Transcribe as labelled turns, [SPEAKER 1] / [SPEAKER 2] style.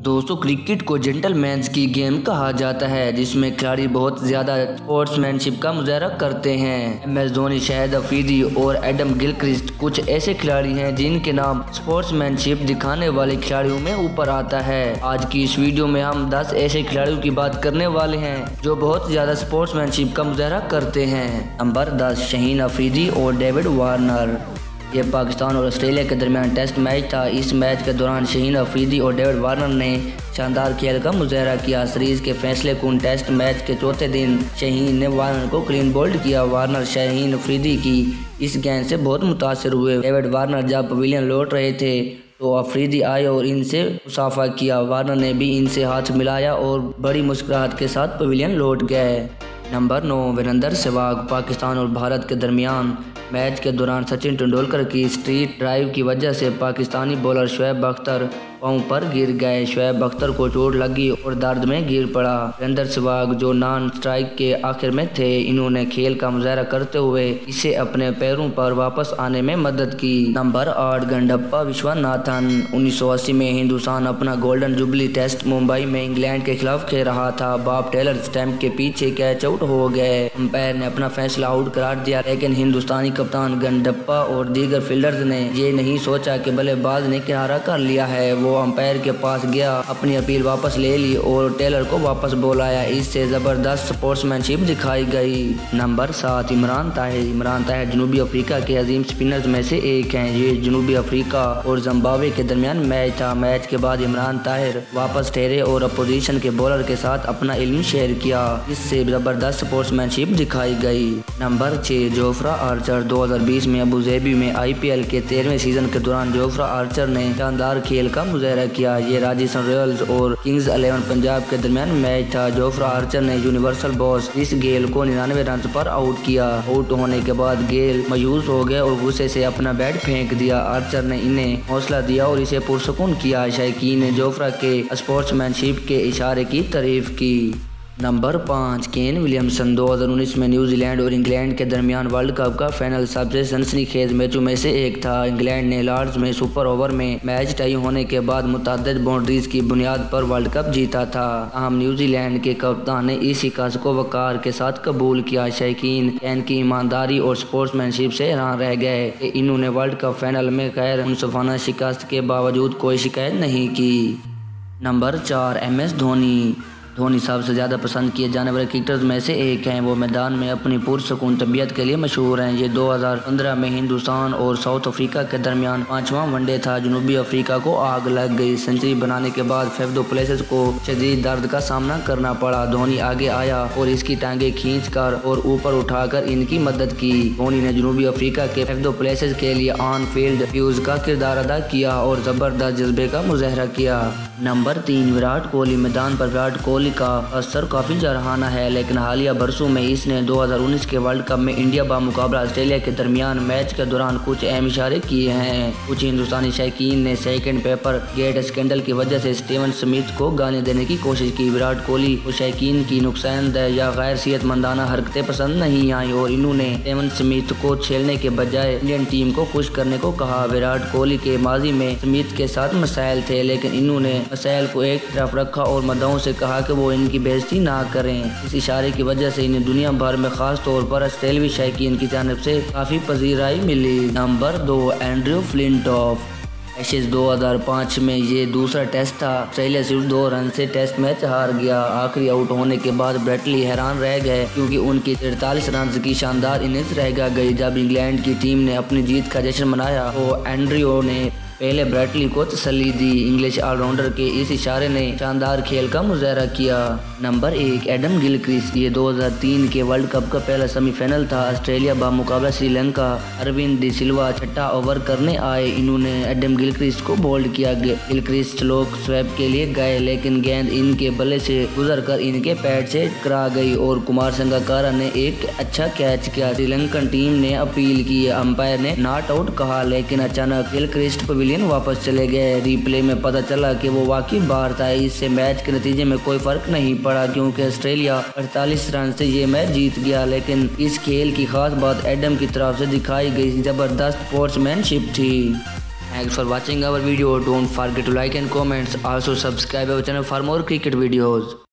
[SPEAKER 1] दोस्तों, क्रिकेट को जेंटलमैन्स की गेम कहा जाता है, जिसमें खिलाड़ी बहुत ज़्यादा स्पोर्ट्समैनशिप का मुजाहरा करते हैं। MS धोनी, शाहिद अफरीदी और एडम गिलक्रिस्ट कुछ ऐसे खिलाड़ी हैं जिनके नाम स्पोर्ट्समैनशिप दिखाने वाले खिलाड़ियों में ऊपर आता है। आज की इस वीडियो में हम 10 ऐसे खिलाड़ियों की बात करने वाले हैं जो बहुत ज़्यादा स्पोर्ट्समैनशिप का मुजाहरा करते हैं। नंबर 10, शाहिद अफरीदी और डेविड वार्नर। ये पाकिस्तान और ऑस्ट्रेलिया के दरमियान टेस्ट मैच था। इस मैच के दौरान शाहिद अफरीदी और डेविड वार्नर ने शानदार खेल का मुजाहरा किया। सीरीज के फैसले कुन टेस्ट मैच के चौथे दिन शाहिद ने वार्नर को क्लीन बोल्ड किया। वार्नर शाहिद अफरीदी की इस गेंद से बहुत मुतासिर हुए। डेविड वार्नर जब पवेलियन लौट रहे थे तो अफरीदी आए और इनसे मुसाफा किया। वार्नर ने भी इनसे हाथ मिलाया और बड़ी मुस्कुराहट के साथ पवेलियन लौट गए। नंबर 9, वीरेंद्र सहवाग। पाकिस्तान और भारत के दरमियान मैच के दौरान सचिन तेंदुलकर की स्ट्रीट ड्राइव की वजह से पाकिस्तानी बॉलर शोएब अख्तर पांव पर गिर गए। शोएब अख्तर को चोट लगी और दर्द में गिर पड़ा। वीरेंद्र सहवाग जो नॉन स्ट्राइक के आखिर में थे, इन्होंने खेल का मुजाहरा करते हुए इसे अपने पैरों पर वापस आने में मदद की। नंबर 8, गंडप्पा विश्वनाथन। 1980 में हिंदुस्तान अपना गोल्डन जुबली टेस्ट मुंबई में इंग्लैंड के खिलाफ खेल रहा था। बॉब टेलर स्टंप के पीछे कैच आउट हो गए। अंपायर ने अपना फैसला आउट करार दिया, लेकिन हिंदुस्तानी कप्तान गंडप्पा और दीगर फील्डर्स ने ये नहीं सोचा कि बल्लेबाज ने किनारा कर लिया है। वो अंपायर के पास गया, अपनी अपील वापस ले ली और टेलर को वापस बुलाया। इससे जबरदस्त स्पोर्ट्समैनशिप दिखाई गई। नंबर 7, इमरान ताहिर। इमरान ताहिर जनूबी अफ्रीका के अजीम स्पिनर्स में से एक हैं। ये जनूबी अफ्रीका और जिम्बाब्वे के दरमियान मैच था। मैच के बाद इमरान ताहिर वापस ठहरे और अपोजिशन के बॉलर के साथ अपना इल्म शेयर किया। इससे जबरदस्त स्पोर्ट्समैनशिप दिखाई गई। Number 6, Jofra Archer. 2020 में अबुधाबी में IPL के 13वें सीजन के दौरान जोफ्रा आर्चर ने शानदार खेल का मुजाहरा किया। ये राजस्थान रॉयल्स और किंग्स 11 पंजाब के दरमियान मैच था। जोफ्रा आर्चर ने यूनिवर्सल बॉस क्रिस गेल को 99 रन पर आउट किया। आउट होने के बाद गेल मायूस हो गए और गुस्से से अपना बैट फेंक दिया। आर्चर ने इन्हें हौसला दिया और इसे पुरसुकून किया। शायकीन ने जोफ्रा के स्पोर्ट्समैनशिप के इशारे की तारीफ की। Number 5, Kane Williamson. 2019 में न्यूजीलैंड और इंग्लैंड के दरमियान वर्ल्ड कप का फाइनल सबसे सनसनीखेज मैचों में से एक था। इंग्लैंड ने लॉर्ड्स में सुपर ओवर में मैच टाई होने के बाद मुतअद्दिद बाउंड्रीज की बुनियाद पर वर्ल्ड कप जीता था। हम न्यूजीलैंड के कप्तान ने इस शिकस्त को वकार के साथ कबूल किया। शायकीन केन की ईमानदारी और स्पोर्ट्समैनशिप से हैरान रह गए कि इन्होंने वर्ल्ड कप फाइनल में गैर मुनसिफाना शिकस्त के बावजूद कोई शिकायत नहीं की। Number 4, MS Dhoni. धोनी सबसे ज़्यादा पसंद किए जाने वाले क्रिकेटर्स में से एक हैं। वो मैदान में अपनी पुरसुकून तबीयत के लिए मशहूर हैं। ये 2015 में हिंदुस्तान और साउथ अफ्रीका के दरमियान 5वां वनडे था। जनूबी अफ्रीका को आग लग गई। सेंचुरी बनाने के बाद फेफ डु प्लेसिस को शदीद दर्द का सामना करना पड़ा। धोनी आगे आया और इसकी टांगे खींचकर और ऊपर उठाकर इनकी मदद की। धोनी ने जनूबी अफ्रीका के फेफ डु प्लेसिस के लिए ऑन फील्ड फ्यूज का किरदार अदा किया और जबरदस्त जज्बे का मुजाहरा किया। नंबर 3, विराट कोहली। मैदान पर विराट कोहली का असर काफी जरहाना है, लेकिन हालिया बरसों में इसने 2019 के वर्ल्ड कप में इंडिया बामुकाबला ऑस्ट्रेलिया के दरमियान मैच के दौरान कुछ अहम इशारे किए हैं। कुछ हिंदुस्तानी शायकीन ने सेकंड पेपर गेट स्कैंडल की वजह से स्टीवन स्मिथ को गाने देने की कोशिश की। विराट कोहली को शायकीन की नुकसानदेह या गैर सेहतमंदाना हरकतें पसंद नहीं आई और इन्होंने स्टीवन स्मिथ को छेड़ने के बजाय इंडियन टीम को खुश करने को कहा। विराट कोहली के माजी में स्मिथ के साथ मसाइल थे, लेकिन इन्होंने मसाइल को एक तरफ रखा और मद्दाहों से कहा कि वो इनकी बेइज्जती ना करें। इस इशारे की वजह से इन्हें दुनिया भर में खास तौर पर ऑस्ट्रेलियाई शायकीन की जानिब से काफी पजीराई मिली। Number 2, Andrew Flintoff. एशेज 2005 में ये दूसरा टेस्ट था। ऑस्ट्रेलिया सिर्फ 2 रन से टेस्ट मैच हार गया। आखिरी आउट होने के बाद ब्रेटली हैरान रह गए क्योंकि उनकी 43 रन की शानदार इनिंग्स रह गई। जब इंग्लैंड की टीम ने अपनी जीत का जश्न मनाया तो एंड्रयू ने पहले ब्रेटली को तसल्ली दी। इंग्लिश ऑलराउंडर के इस इशारे ने शानदार खेल का मुजाहरा किया। Number 1, Adam Gilchrist. ये 2003 के वर्ल्ड कप का पहला सेमीफाइनल था। ऑस्ट्रेलिया बामुकाबला श्रीलंका। अरविंद डी सिल्वा छठा ओवर करने आए। इन्होंने एडम गिलक्रिस्ट को बोल्ड किया। गिलक्रिस्ट स्लो स्वेप के लिए गए, लेकिन गेंद इनके बल्ले से गुजरकर इनके पैड से टकरा गई और कुमार संगकारा ने एक अच्छा कैच किया। श्रीलंकन टीम ने अपील की। अंपायर ने नॉट आउट कहा, लेकिन अचानक गिलक्रिस्ट पवेलियन वापस चले गए। रिप्ले में पता चला कि वो वाकई बाहर था। इससे मैच के नतीजे में कोई फर्क नहीं पड़ा क्योंकि ऑस्ट्रेलिया 48 रन से ये मैच जीत गया। लेकिन इस खेल की खास बात एडम की तरफ से दिखाई गई जबरदस्त स्पोर्ट्समैनशिप थी। Thanks for watching our video. Don't forget to like and comments. Also subscribe our channel for more cricket videos.